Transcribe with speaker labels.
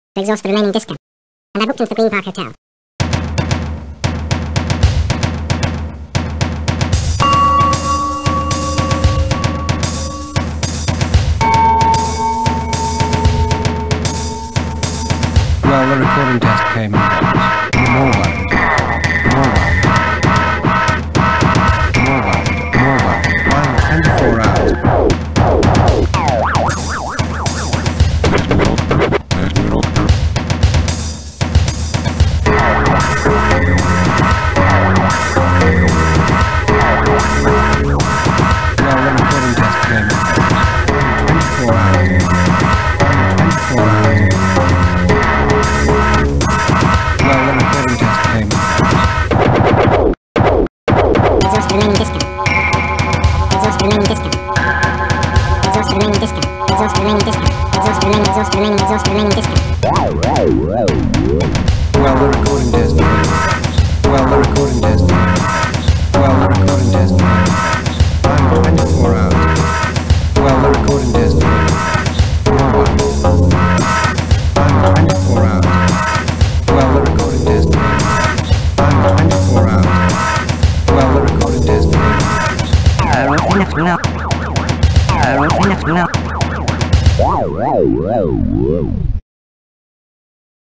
Speaker 1: to exhaust the remaining discount. And I booked into the Green Park Hotel.
Speaker 2: Well, the recording test came in. More one. Final 24 hours.
Speaker 3: Whoa.